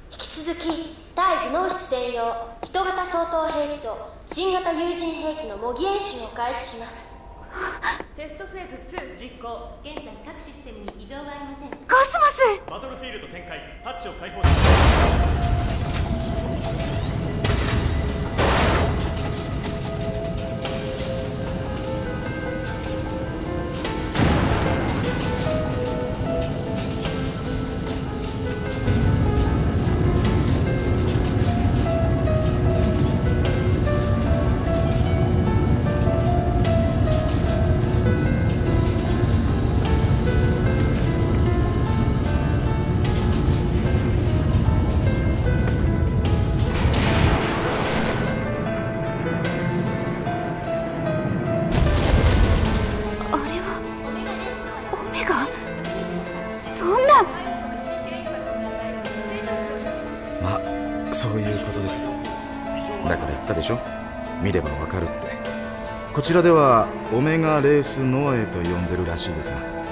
引き続き対グノーシス専用人型相当兵器と新型有人兵器の模擬演習を開始します。 テストフェーズ2実行。現在各システムに異常がありません。 コスモス、 バトルフィールド展開、ハッチを開放します。 まあそういうことです。だから言ったでしょ、見ればわかるって。こちらではオメガレースノアへと呼んでるらしいですが。